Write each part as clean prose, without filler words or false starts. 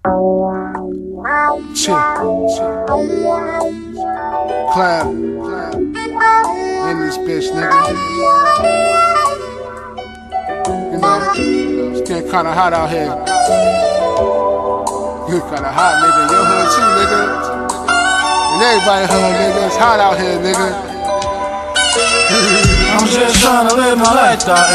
Chick. Clap. In this bitch, nigga. You know, it's getting kinda hot out here. You kinda hot, nigga. Your hood too, nigga. And everybody hood, nigga. It's hot out here, nigga. I'm just tryna live my life out,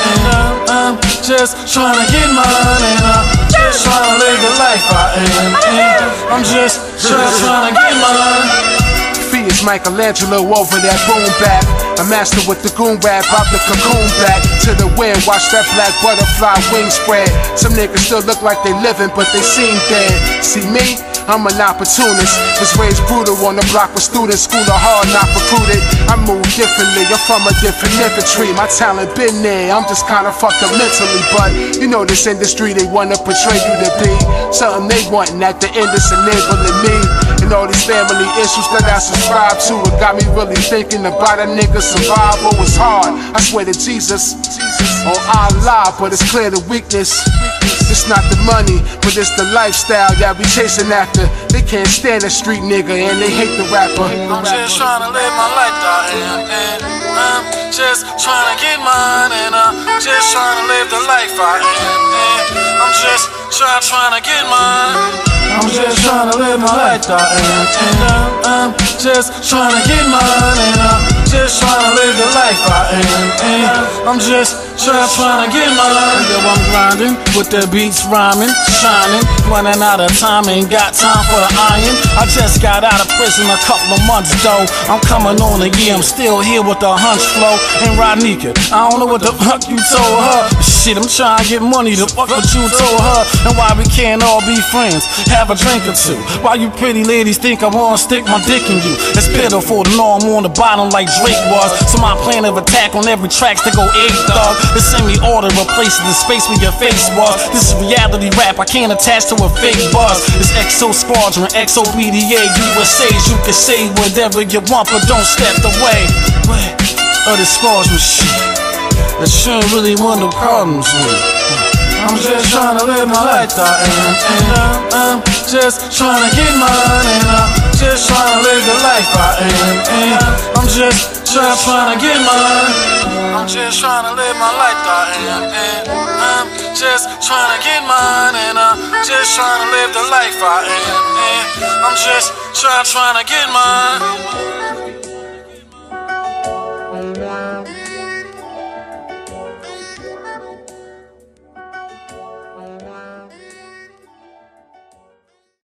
and I'm just tryna get mine, and I'm just tryna live the life I am, and I'm just tryna get mine. Feet is Michelangelo over that boom bap. A master with the goon rap, out the cocoon back to the wind. Watch that black butterfly wing spread. Some niggas still look like they living, but they seem dead. See me? I'm an opportunist. Was raised brutal on the block with students. School of hard, not recruited. I move differently. I'm from a different infantry. My talent been there. I'm just kinda fucked up mentally. But you know this industry, they wanna portray you to be something they want, and at the end it's enabling me. And all these family issues that I subscribe to, it got me really thinking about a nigga's survival. It's hard, I swear to Jesus, on Allah, but it's clear the weakness. It's not the money, but it's the lifestyle that we chasing after. They can't stand a street nigga and they hate the rapper. I'm just trying to live my life out, and I'm just trying to get mine, and I'm just trying to live the life I am, and I'm just trying to get mine. I'm just trying to live my life out, and I'm just trying to get mine, and I'm just trying to live the life I am, and I'm just trying to get mine. Yo, I'm grinding with the beats rhyming, shining, running out of time, ain't got time for the iron. I just got out of prison a couple of months though. I'm coming on a year, I'm still here with the hunch flow. And Rodnika, I don't know what the fuck you told her. Shit, I'm trying to get money, the fuck what you told her. And why we can't all be friends, have a drink or two. Why you pretty ladies think I wanna stick my dick in you? It's pitiful to know I'm on the bottom like Drake was. So my plan of attack on every track's to go 8 dog. The semi-order replaces the space where your face was. This is reality rap, I can't attach to a fake buzz. It's XO Squadron, XOBDA, USA's. You can say whatever you want, but don't step the way of the Squadron shit. That shouldn't really want no problems with. I'm just trying to live my life out, and I'm just trying to get mine, and I'm just trying to live the life I am, and I'm just trying to get mine. I'm just trying to live my life out, and I'm just trying to get mine, and I'm just trying to live the life I am, and I'm just trying to get mine.